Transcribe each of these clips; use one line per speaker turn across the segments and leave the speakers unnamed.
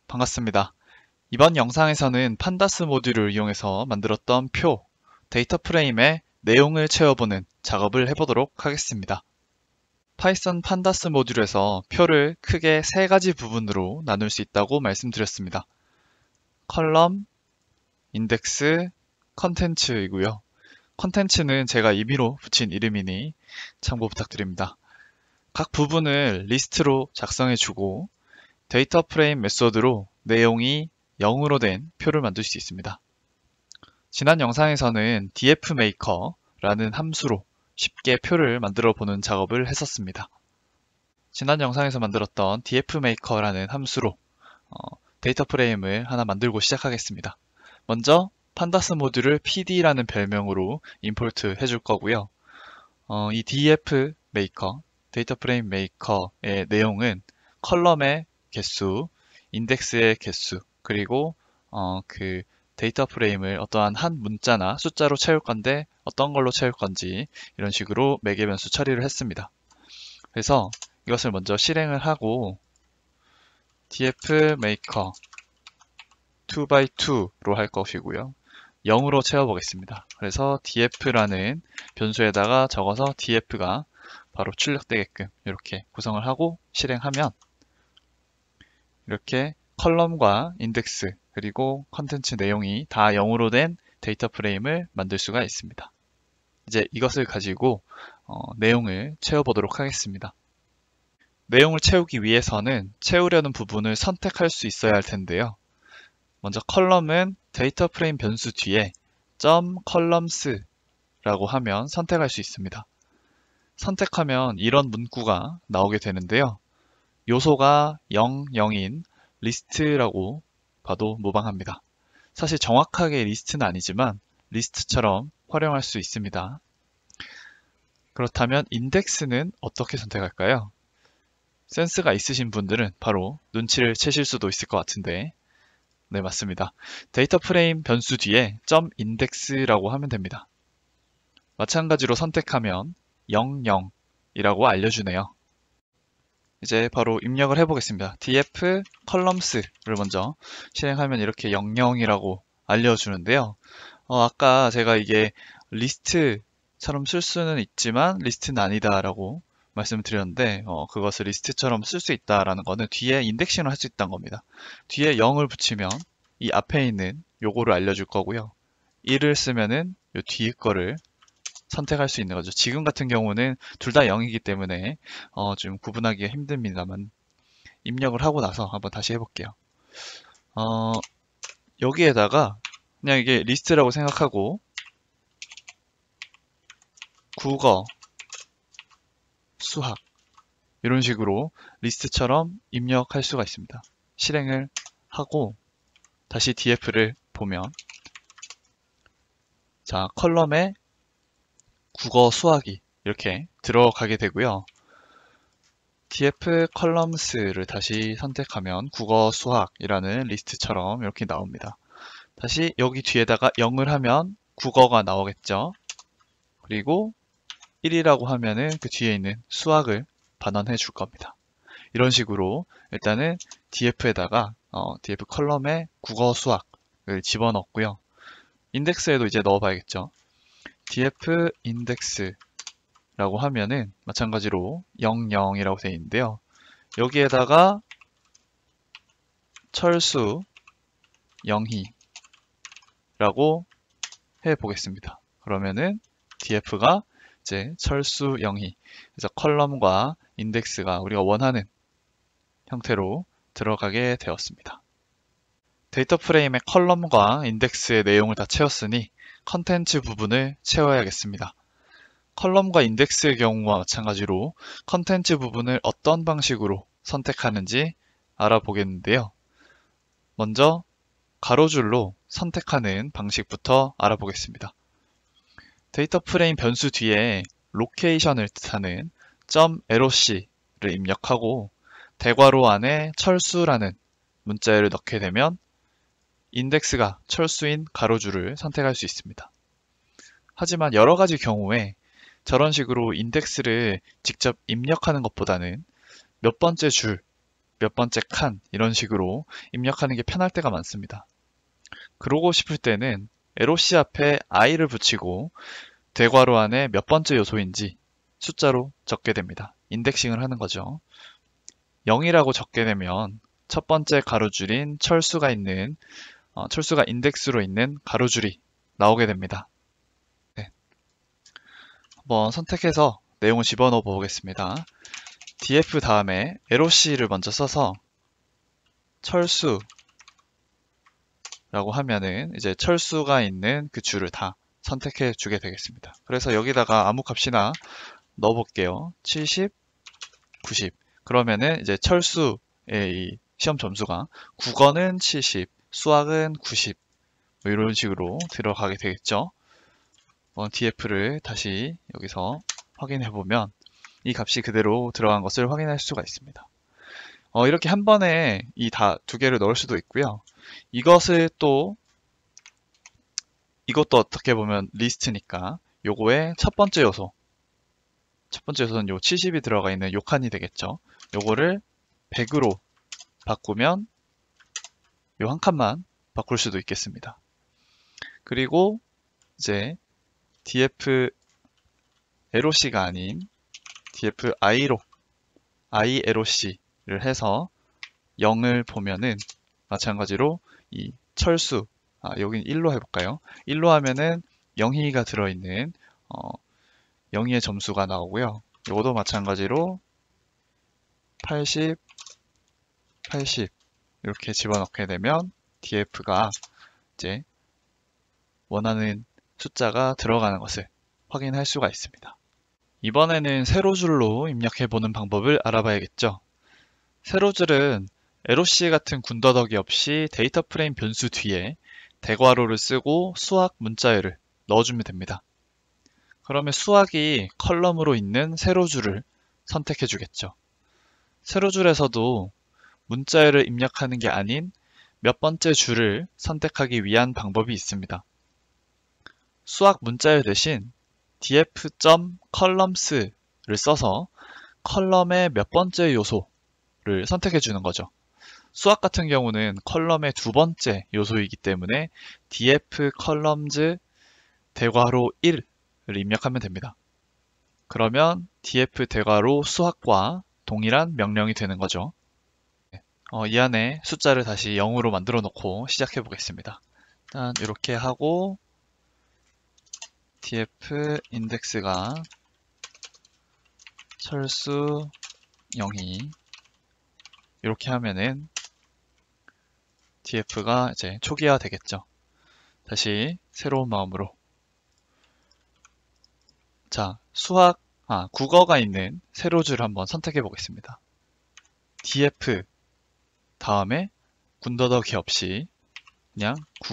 반갑습니다. 이번 영상에서는 판다스 모듈을 이용해서 만들었던 표, 데이터 프레임의 내용을 채워보는 작업을 해보도록 하겠습니다. 파이썬 판다스 모듈에서 표를 크게 세 가지 부분으로 나눌 수 있다고 말씀드렸습니다. 컬럼, 인덱스, 컨텐츠이고요. 컨텐츠는 제가 임의로 붙인 이름이니 참고 부탁드립니다. 각 부분을 리스트로 작성해주고 데이터 프레임 메소드로 내용이 0으로 된 표를 만들 수 있습니다. 지난 영상에서는 dfmaker라는 함수로 쉽게 표를 만들어 보는 작업을 했었습니다. 지난 영상에서 만들었던 dfmaker라는 함수로 데이터 프레임을 하나 만들고 시작하겠습니다. 먼저 판다스 모듈을 pd라는 별명으로 임포트 해줄 거고요. 이 dfmaker, 데이터 프레임 메이커의 내용은 컬럼의 개수, 인덱스의 개수, 그리고 그 데이터 프레임을 어떠한 한 문자나 숫자로 채울 건데 어떤 걸로 채울 건지 이런 식으로 매개 변수 처리를 했습니다. 그래서 이것을 먼저 실행을 하고 dfmaker 2x2로 할 것이고요. 0으로 채워보겠습니다. 그래서 df라는 변수에다가 적어서 df가 바로 출력되게끔 이렇게 구성을 하고 실행하면 이렇게 컬럼과 인덱스 그리고 컨텐츠 내용이 다 0으로 된 데이터 프레임을 만들 수가 있습니다. 이제 이것을 가지고 내용을 채워보도록 하겠습니다. 내용을 채우기 위해서는 채우려는 부분을 선택할 수 있어야 할 텐데요. 먼저 컬럼은 데이터 프레임 변수 뒤에 .columns라고 하면 선택할 수 있습니다. 선택하면 이런 문구가 나오게 되는데요. 요소가 0, 0인 리스트라고 봐도 무방합니다. 사실 정확하게 리스트는 아니지만 리스트처럼 활용할 수 있습니다. 그렇다면 인덱스는 어떻게 선택할까요? 센스가 있으신 분들은 바로 눈치를 채실 수도 있을 것 같은데 네, 맞습니다. 데이터 프레임 변수 뒤에 .index라고 하면 됩니다. 마찬가지로 선택하면 00이라고 알려주네요. 이제 바로 입력을 해보겠습니다. df columns를 먼저 실행하면 이렇게 00이라고 알려주는데요. 아까 제가 이게 리스트처럼 쓸 수는 있지만 리스트는 아니다 라고 말씀을 드렸는데 그것을 리스트처럼 쓸 수 있다라는 거는 뒤에 인덱싱을 할 수 있다는 겁니다. 뒤에 0을 붙이면 이 앞에 있는 요거를 알려줄 거고요. 1을 쓰면은 요 뒤에 거를 선택할 수 있는 거죠. 지금 같은 경우는 둘 다 0이기 때문에 좀 구분하기가 힘듭니다만 입력을 하고 나서 한번 다시 해볼게요. 여기에다가 그냥 이게 리스트라고 생각하고 국어, 수학 이런 식으로 리스트처럼 입력할 수가 있습니다. 실행을 하고 다시 df를 보면 자 컬럼에 국어, 수학이 이렇게 들어가게 되고요. df columns를 다시 선택하면 국어, 수학이라는 리스트처럼 이렇게 나옵니다. 다시 여기 뒤에다가 0을 하면 국어가 나오겠죠. 그리고 1이라고 하면은 그 뒤에 있는 수학을 반환해 줄 겁니다. 이런 식으로 일단은 df에다가 df 컬럼에 국어, 수학을 집어넣고요. 인덱스에도 이제 넣어봐야겠죠. df index라고 하면은 마찬가지로 00이라고 되어 있는데요. 여기에다가 철수 0희라고 해 보겠습니다. 그러면은 df가 이제 철수 0희, 그래서 컬럼과 인덱스가 우리가 원하는 형태로 들어가게 되었습니다. 데이터 프레임의 컬럼과 인덱스의 내용을 다 채웠으니 컨텐츠 부분을 채워야겠습니다. 컬럼과 인덱스의 경우와 마찬가지로 컨텐츠 부분을 어떤 방식으로 선택하는지 알아보겠는데요. 먼저 가로줄로 선택하는 방식부터 알아보겠습니다. 데이터 프레임 변수 뒤에 로케이션을 뜻하는 .loc를 입력하고 대괄호 안에 철수라는 문자열을 넣게 되면 인덱스가 철수인 가로줄을 선택할 수 있습니다. 하지만 여러 가지 경우에 저런 식으로 인덱스를 직접 입력하는 것보다는 몇 번째 줄 몇 번째 칸 이런 식으로 입력하는 게 편할 때가 많습니다. 그러고 싶을 때는 LOC 앞에 i를 붙이고 대괄호 안에 몇 번째 요소인지 숫자로 적게 됩니다. 인덱싱을 하는 거죠. 0이라고 적게 되면 첫 번째 가로줄인 철수가 인덱스로 있는 가로줄이 나오게 됩니다. 네. 한번 선택해서 내용을 집어넣어 보겠습니다. df 다음에 LOC를 먼저 써서 철수라고 하면은 이제 철수가 있는 그 줄을 다 선택해 주게 되겠습니다. 그래서 여기다가 아무 값이나 넣어 볼게요. 70, 90. 그러면은 이제 철수의 이 시험 점수가 국어는 70, 수학은 90 뭐 이런 식으로 들어가게 되겠죠. df를 다시 여기서 확인해 보면 이 값이 그대로 들어간 것을 확인할 수가 있습니다. 이렇게 한 번에 이 두 개를 넣을 수도 있고요. 이것도 어떻게 보면 리스트니까 요거의 첫 번째 요소는 요 70이 들어가 있는 요 칸이 되겠죠. 요거를 100으로 바꾸면 요 한 칸만 바꿀 수도 있겠습니다. 그리고 이제 df LOC가 아닌 df iLOC를 해서 0을 보면은 마찬가지로 이 철수, 여긴 1로 해볼까요? 1로 하면은 0이가 들어있는 영희의 점수가 나오고요. 이것도 마찬가지로 80, 80 이렇게 집어넣게 되면 df가 이제 원하는 숫자가 들어가는 것을 확인할 수가 있습니다. 이번에는 세로줄로 입력해보는 방법을 알아봐야겠죠. 세로줄은 LOC 같은 군더더기 없이 데이터 프레임 변수 뒤에 대괄호를 쓰고 수학 문자열을 넣어주면 됩니다. 그러면 수학이 컬럼으로 있는 세로줄을 선택해 주겠죠. 세로줄에서도 문자열을 입력하는 게 아닌 몇 번째 줄을 선택하기 위한 방법이 있습니다. 수학 문자열 대신 df.columns를 써서 컬럼의 몇 번째 요소를 선택해 주는 거죠. 수학 같은 경우는 컬럼의 두 번째 요소이기 때문에 df columns 대괄호 1을 입력하면 됩니다. 그러면 df 대괄호 수학과 동일한 명령이 되는 거죠. 이 안에 숫자를 다시 0으로 만들어 놓고 시작해 보겠습니다. 일단 이렇게 하고 df 인덱스가 철수 0이 이렇게 하면은 df가 이제 초기화 되겠죠. 다시 새로운 마음으로 자, 국어가 있는 세로줄 한번 선택해 보겠습니다. df 다음에 군더더기 없이 그냥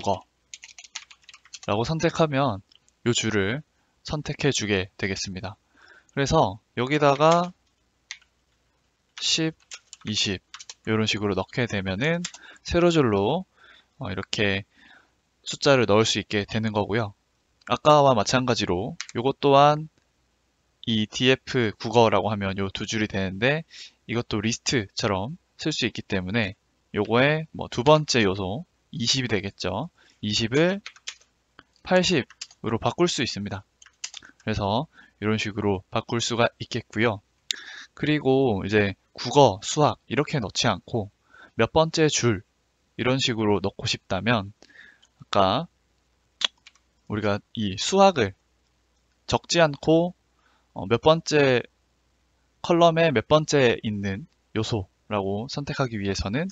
국어라고 선택하면 이 줄을 선택해 주게 되겠습니다. 그래서 여기다가 10, 20 이런 식으로 넣게 되면은 세로줄로 이렇게 숫자를 넣을 수 있게 되는 거고요. 아까와 마찬가지로 이것 또한 이 df 국어라고 하면 이 두 줄이 되는데 이것도 리스트처럼 쓸 수 있기 때문에 요거의 두 번째 요소 20이 되겠죠. 20을 80으로 바꿀 수 있습니다. 그래서 이런 식으로 바꿀 수가 있겠고요. 그리고 이제 국어, 수학 이렇게 넣지 않고 몇 번째 줄 이런 식으로 넣고 싶다면 아까 우리가 이 수학을 적지 않고 몇 번째 컬럼에 몇 번째 있는 요소라고 선택하기 위해서는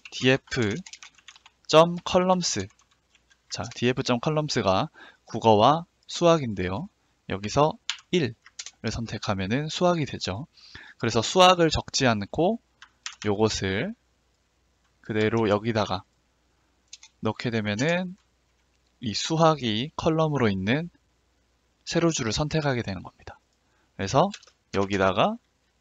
df.columns 자, df.columns가 국어와 수학인데요. 여기서 1을 선택하면은 수학이 되죠. 그래서 수학을 적지 않고 요것을 그대로 여기다가 넣게 되면은 이 수학이 컬럼으로 있는 세로줄을 선택하게 되는 겁니다. 그래서 여기다가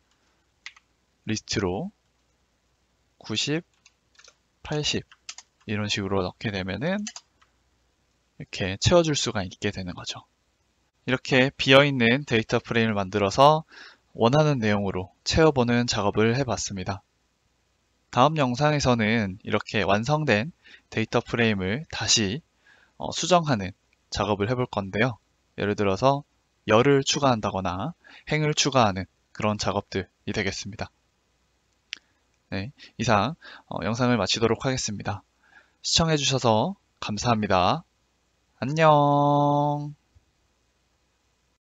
리스트로 90, 80 이런 식으로 넣게 되면은 이렇게 채워줄 수가 있게 되는 거죠. 이렇게 비어있는 데이터 프레임을 만들어서 원하는 내용으로 채워보는 작업을 해봤습니다. 다음 영상에서는 이렇게 완성된 데이터 프레임을 다시 수정하는 작업을 해볼 건데요. 예를 들어서 열을 추가한다거나 행을 추가하는 그런 작업들이 되겠습니다. 네, 이상 영상을 마치도록 하겠습니다. 시청해주셔서 감사합니다. 안녕.